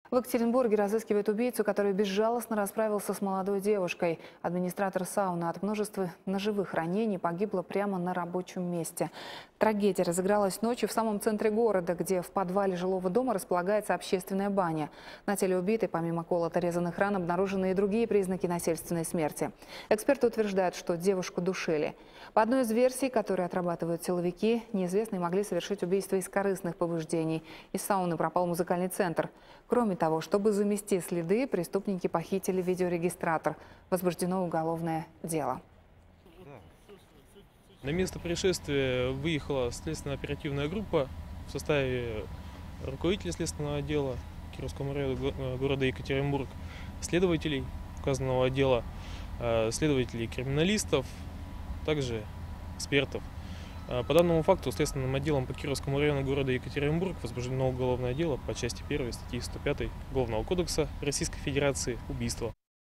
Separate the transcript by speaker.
Speaker 1: В Екатеринбурге разыскивают убийцу, который безжалостно расправился с молодой девушкой. Администратор сауны от множества ножевых ранений погибла прямо на рабочем месте. Трагедия разыгралась ночью в самом центре города, где в подвале жилого дома располагается общественная баня. На теле убитой, помимо колото-резанных ран, обнаружены и другие признаки насильственной смерти. Эксперты утверждают, что девушку душили. По одной из версий, которые отрабатывают силовики, неизвестные могли совершить убийство из корыстных побуждений. Из сауны пропал музыкальный центр. Кроме того, чтобы замести следы, преступники похитили видеорегистратор. Возбуждено уголовное дело.
Speaker 2: На место происшествия выехала следственно-оперативная группа в составе руководителя следственного отдела Кировского района города Екатеринбург, следователей указанного отдела, следователей криминалистов, также экспертов. По данному факту следственным отделом по Кировскому району города Екатеринбург возбуждено уголовное дело по части 1 статьи 105 Уголовного кодекса Российской Федерации «Убийство».